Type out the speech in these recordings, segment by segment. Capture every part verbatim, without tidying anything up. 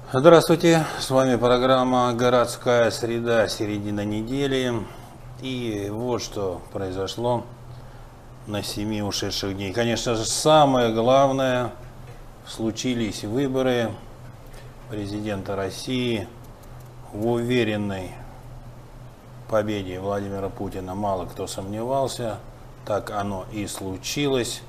Здравствуйте, с вами программа «Городская среда. Середина недели». И вот что произошло на семи ушедших дней. Конечно же, самое главное, случились выборы президента России. В уверенной победе Владимира Путина мало кто сомневался. Так оно и случилось.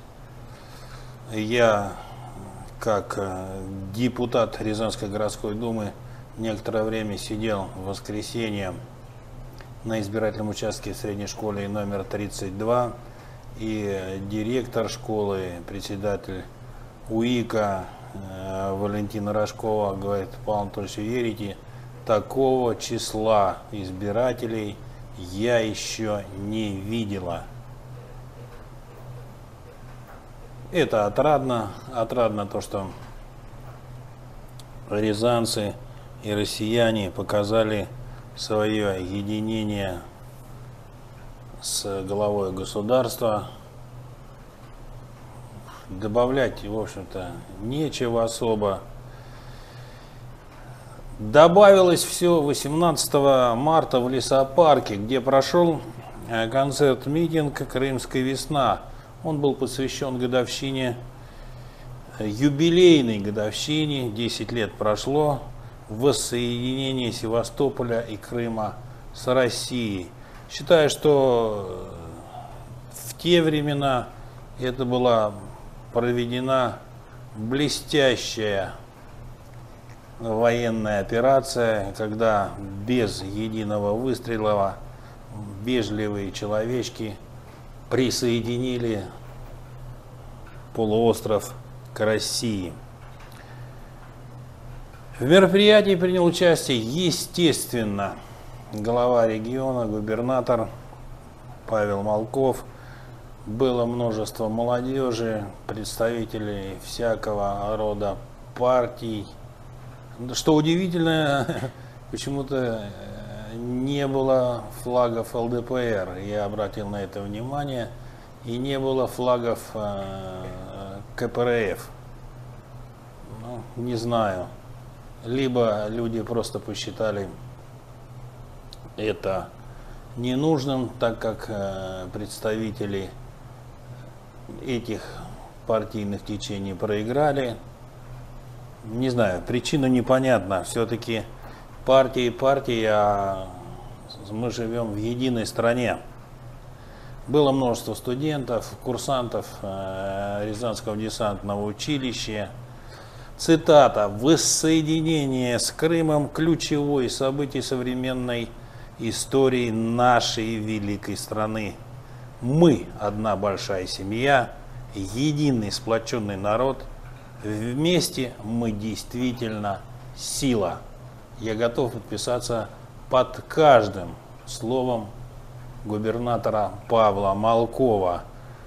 Я, как депутат Рязанской городской думы, некоторое время сидел в воскресенье на избирательном участке в средней школе номер тридцать два. И директор школы, председатель УИКа э, Валентина Рожкова говорит: Павел Анатольевич, верите, такого числа избирателей я еще не видела. Это отрадно, отрадно то, что рязанцы и россияне показали свое единение с главой государства. Добавлять, в общем-то, нечего особо. Добавилось все восемнадцатого марта в лесопарке, где прошел концерт-митинг «Крымская весна». Он был посвящен годовщине, юбилейной годовщине, десять лет прошло, воссоединения Севастополя и Крыма с Россией. Считаю, что в те времена это была проведена блестящая военная операция, когда без единого выстрела вежливые человечки присоединили полуостров к России. В мероприятии принял участие, естественно, глава региона, губернатор Павел Малков. Было множество молодежи, представителей всякого рода партий. Что удивительно, почему-то не было флагов эл дэ пэ эр, я обратил на это внимание, и не было флагов ка пэ эр эф. Ну, не знаю, либо люди просто посчитали это ненужным, так как представители этих партийных течений проиграли. Не знаю, причина непонятна. Все-таки партии партии, а мы живем в единой стране. Было множество студентов, курсантов Рязанского десантного училища. Цитата: «Воссоединение с Крымом – ключевое событие современной истории нашей великой страны. Мы – одна большая семья, единый сплоченный народ. Вместе мы действительно сила». Я готов подписаться под каждым словом губернатора Павла Малкова.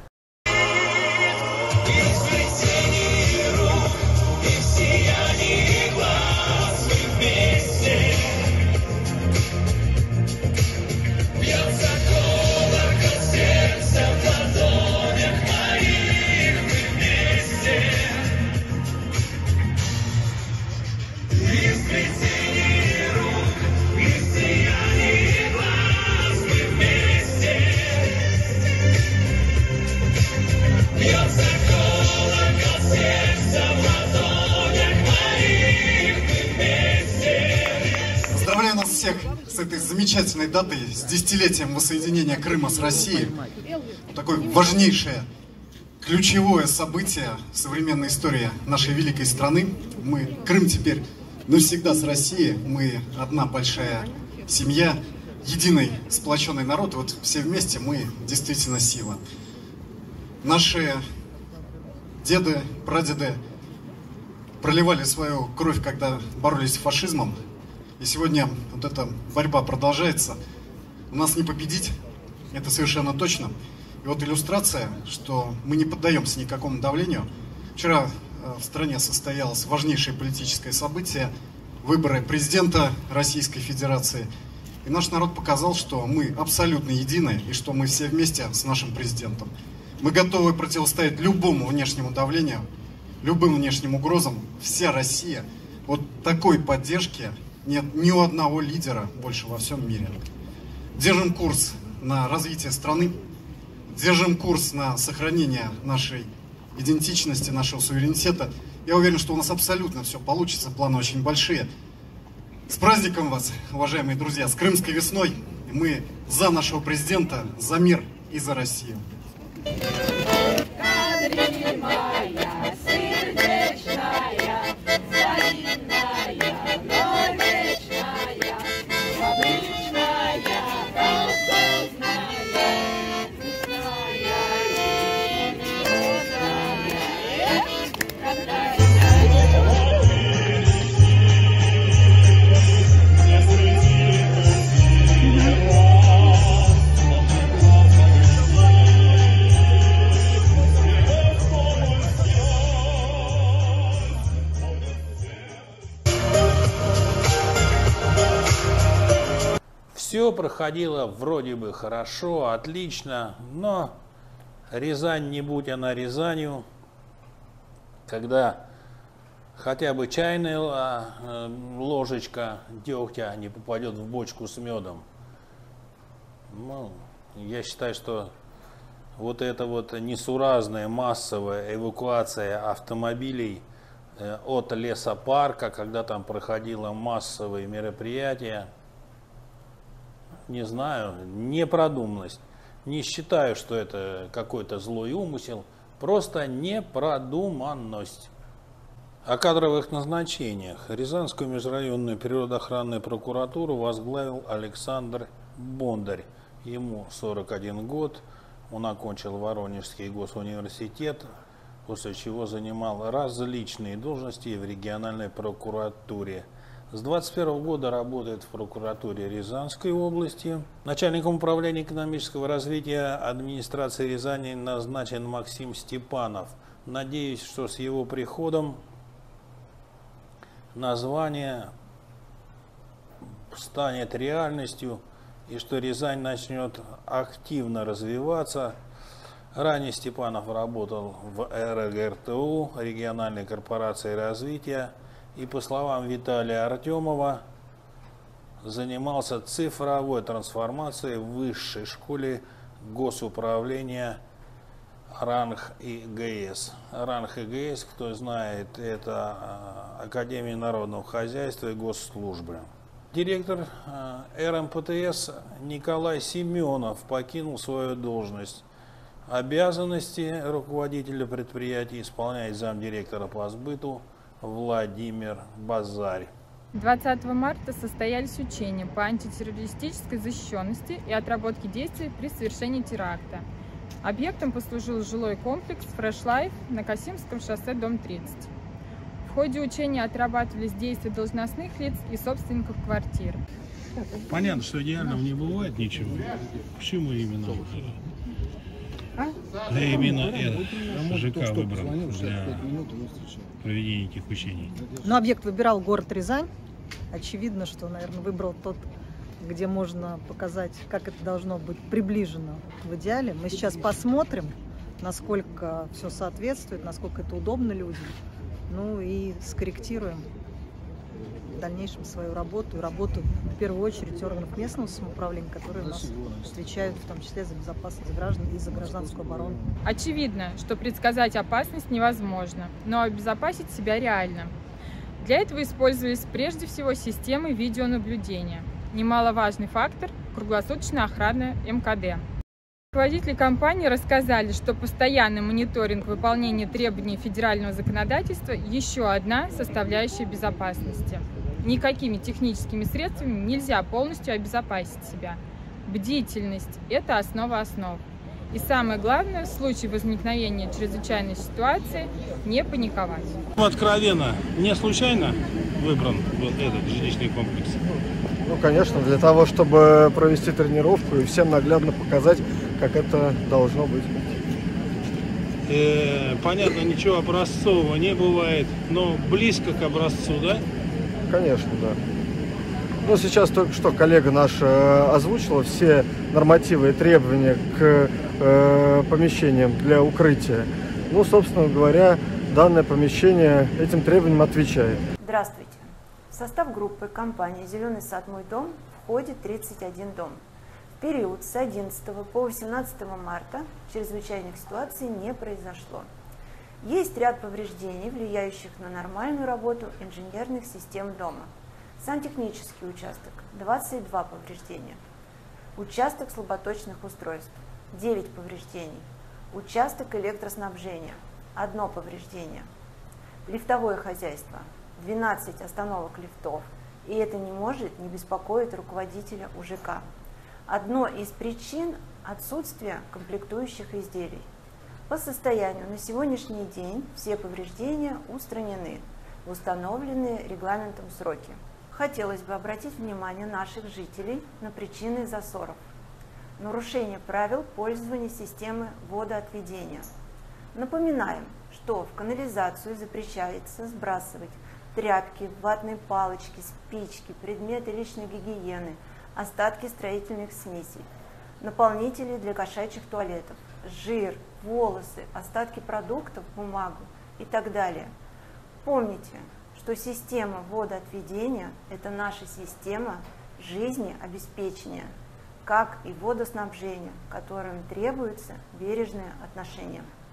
Поздравляю нас всех с этой замечательной датой, с десятилетием воссоединения Крыма с Россией. Такое важнейшее, ключевое событие в современной истории нашей великой страны. Мы, Крым теперь навсегда с Россией, мы одна большая семья, единый сплоченный народ. Вот все вместе мы действительно сила. Наши деды, прадеды проливали свою кровь, когда боролись с фашизмом. И сегодня вот эта борьба продолжается. У нас не победить, это совершенно точно. И вот иллюстрация, что мы не поддаемся никакому давлению. Вчера в стране состоялось важнейшее политическое событие – выборы президента Российской Федерации. И наш народ показал, что мы абсолютно едины и что мы все вместе с нашим президентом. Мы готовы противостоять любому внешнему давлению, любым внешним угрозам. Вся Россия Вот такой поддержки нет ни у одного лидера больше во всем мире. Держим курс на развитие страны, держим курс на сохранение нашей идентичности, нашего суверенитета. Я уверен, что у нас абсолютно все получится, планы очень большие. С праздником вас, уважаемые друзья, с Крымской весной. Мы за нашего президента, за мир и за Россию. Все проходило вроде бы хорошо, отлично, но Рязань, не будь она Рязанью, когда хотя бы чайная ложечка дегтя не попадет в бочку с медом, ну, я считаю, что вот эта вот несуразная массовая эвакуация автомобилей от лесопарка, когда там проходило массовые мероприятия, не знаю, непродуманность. Не считаю, что это какой-то злой умысел, просто непродуманность. О кадровых назначениях. Рязанскую межрайонную природоохранную прокуратуру возглавил Александр Бондарь. Ему сорок один год, он окончил Воронежский госуниверситет, после чего занимал различные должности в региональной прокуратуре. С двадцать первого года работает в прокуратуре Рязанской области. Начальником управления экономического развития администрации Рязани назначен Максим Степанов. Надеюсь, что с его приходом название станет реальностью и что Рязань начнет активно развиваться. Ранее Степанов работал в РГРТУ, региональной корпорации развития, и, по словам Виталия Артемова, занимался цифровой трансформацией в высшей школе госуправления РАНХ и ГС. РАНХ и ГС, кто знает, это Академия народного хозяйства и госслужбы. Директор РМПТС Николай Семенов покинул свою должность. Обязанности руководителя предприятия исполняет замдиректора по сбыту Владимир Базарь. двадцатого марта состоялись учения по антитеррористической защищенности и отработке действий при совершении теракта. Объектом послужил жилой комплекс Fresh Life на Касимском шоссе, дом тридцать. В ходе учения отрабатывались действия должностных лиц и собственников квартир. Понятно, что идеального не бывает ничего. Почему именно А? Да именно этот ЖК выбран для проведения этих учений? Но объект выбирал город Рязань. Очевидно, что, наверное, выбрал тот, где можно показать, как это должно быть приближено в идеале. Мы сейчас посмотрим, насколько все соответствует, насколько это удобно людям. Ну и скорректируем в дальнейшем свою работу и работу, в первую очередь, органов местного самоуправления, которые у нас отвечают в том числе за безопасность граждан и за гражданскую оборону. Очевидно, что предсказать опасность невозможно, но обезопасить себя реально. Для этого использовались прежде всего системы видеонаблюдения. Немаловажный фактор – круглосуточная охрана МКД. Руководители компании рассказали, что постоянный мониторинг выполнения требований федерального законодательства – еще одна составляющая безопасности. Никакими техническими средствами нельзя полностью обезопасить себя. Бдительность – это основа основ. И самое главное, в случае возникновения чрезвычайной ситуации, не паниковать. Откровенно, не случайно выбран был этот жилищный комплекс? Ну, конечно, для того, чтобы провести тренировку и всем наглядно показать, как это должно быть. Э, понятно, ничего образцового не бывает, но близко к образцу, да? Конечно, да. Ну, сейчас только что коллега наш э, озвучила все нормативы и требования к э, помещениям для укрытия. Ну, собственно говоря, данное помещение этим требованиям отвечает. Здравствуйте. В состав группы компании «Зеленый сад. Мой дом» входит тридцать один дом. В период с одиннадцатого по восемнадцатое марта чрезвычайных ситуаций не произошло. Есть ряд повреждений, влияющих на нормальную работу инженерных систем дома. Сантехнический участок – двадцать два повреждения. Участок слаботочных устройств – девять повреждений. Участок электроснабжения – одно повреждение. Лифтовое хозяйство – двенадцать остановок лифтов, и это не может не беспокоить руководителя УЖК. Одно из причин – отсутствие комплектующих изделий. По состоянию на сегодняшний день все повреждения устранены в установленные регламентом сроки. Хотелось бы обратить внимание наших жителей на причины засоров. Нарушение правил пользования системы водоотведения. Напоминаем, что в канализацию запрещается сбрасывать тряпки, ватные палочки, спички, предметы личной гигиены, остатки строительных смесей, наполнители для кошачьих туалетов, жир, волосы, остатки продуктов, бумагу и так далее. Помните, что система водоотведения – это наша система жизнеобеспечения, как и водоснабжения, которым требуется бережное отношение.